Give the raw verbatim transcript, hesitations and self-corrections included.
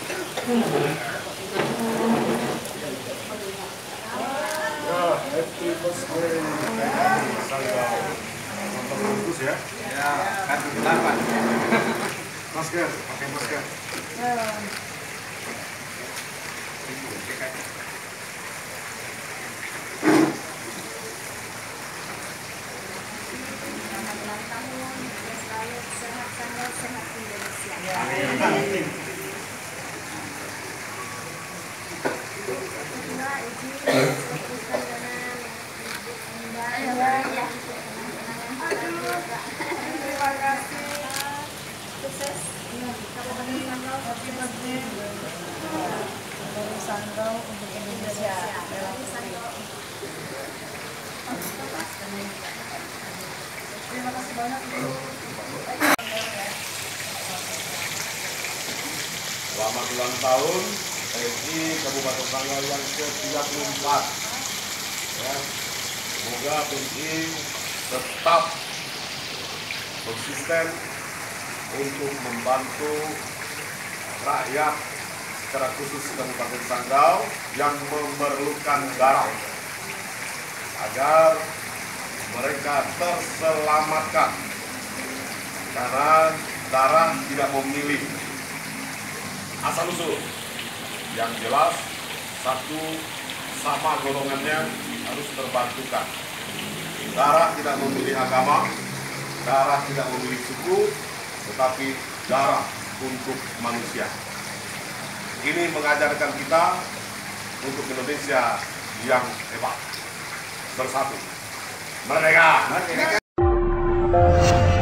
happy birthday Sanggau. Nonton bagus ya. Ya, kan delapan. Masker, pakai masker. Selamat ulang tahun, selalu sehat Sanggau, sehat Indonesia. Amin. Kedua, izin teruskan dengan Mbak ya. Terima kasih. Sukses. Kabupaten Sanggau, happy birthday. Dari Sanggau untuk Indonesia. Terima kasih banyak Bu. Selamat ulang tahun P J Kabupaten Sanggau yang ke tiga puluh empat. Ya. Semoga P J tetap konsisten untuk membantu rakyat secara khusus Kabupaten Sanggau yang memerlukan darah agar mereka terselamatkan, karena darah tidak memilih asal usul. Yang jelas satu sama golongannya harus terbantukan. Darah tidak memilih agama, darah tidak memilih suku, tetapi darah untuk manusia. Ini mengajarkan kita untuk Indonesia yang hebat. Bersatu. Merdeka! Merdeka!